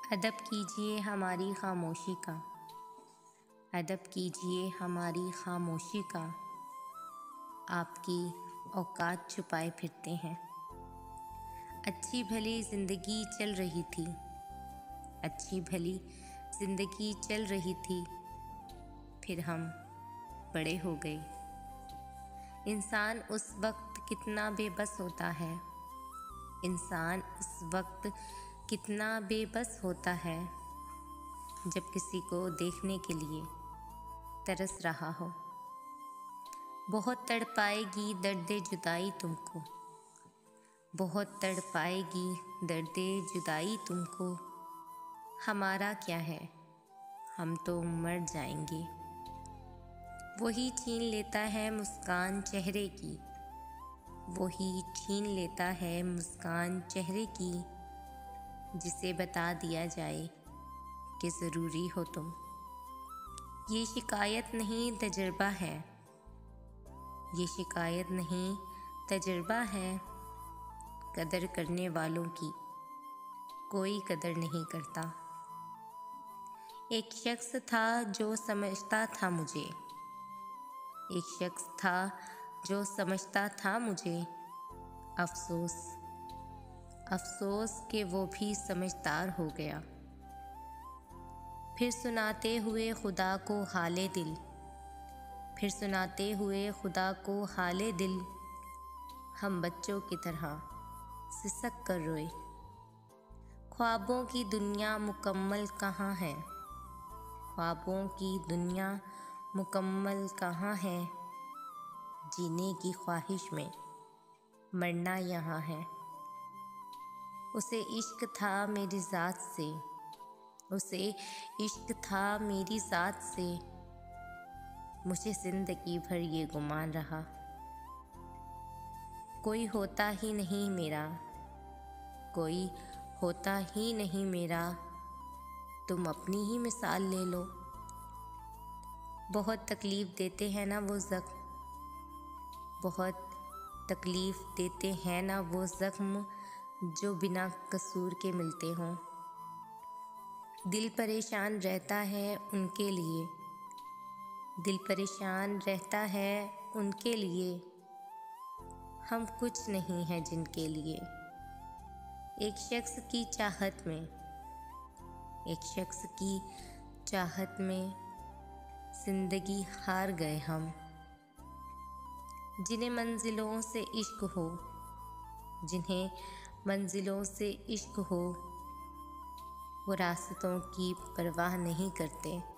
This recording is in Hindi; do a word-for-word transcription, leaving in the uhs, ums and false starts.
अदब कीजिए हमारी खामोशी का, अदब कीजिए हमारी खामोशी का। आपकी औकात छुपाए फिरते हैं। अच्छी भली ज़िंदगी चल रही थी, अच्छी भली ज़िंदगी चल रही थी, फिर हम बड़े हो गए। इंसान उस वक्त कितना बेबस होता है, इंसान उस वक्त कितना बेबस होता है जब किसी को देखने के लिए तरस रहा हो। बहुत तड़पाएगी दर्दे जुदाई तुमको, बहुत तड़पाएगी दर्दे जुदाई तुमको। हमारा क्या है, हम तो मर जाएंगे। वही छीन लेता है मुस्कान चेहरे की, वही छीन लेता है मुस्कान चेहरे की, जिसे बता दिया जाए कि ज़रूरी हो तुम। ये शिकायत नहीं तजुर्बा है, ये शिकायत नहीं तजुर्बा है। कदर करने वालों की कोई कदर नहीं करता। एक शख्स था जो समझता था मुझे, एक शख्स था जो समझता था मुझे। अफसोस अफसोस कि वो भी समझदार हो गया। फिर सुनाते हुए खुदा को हाले दिल, फिर सुनाते हुए खुदा को हाले दिल, हम बच्चों की तरह सिसक कर रोए। ख्वाबों की दुनिया मुकम्मल कहाँ है, ख्वाबों की दुनिया मुकम्मल कहाँ है। जीने की ख्वाहिश में मरना यहाँ है। उसे इश्क था मेरी ज़ात से, उसे इश्क था मेरी ज़ात से, मुझे ज़िंदगी भर ये गुमान रहा। कोई होता ही नहीं मेरा, कोई होता ही नहीं मेरा, तुम अपनी ही मिसाल ले लो। बहुत तकलीफ़ देते हैं ना वो ज़ख्म, बहुत तकलीफ़ देते हैं ना वो ज़ख्म, जो बिना कसूर के मिलते हों। दिल परेशान रहता है उनके लिए, दिल परेशान रहता है उनके लिए, हम कुछ नहीं हैं जिनके लिए। एक शख्स की चाहत में, एक शख्स की चाहत में ज़िंदगी हार गए हम। जिन्हें मंजिलों से इश्क हो, जिन्हें मंजिलों से इश्क हो, वो रास्तों की परवाह नहीं करते।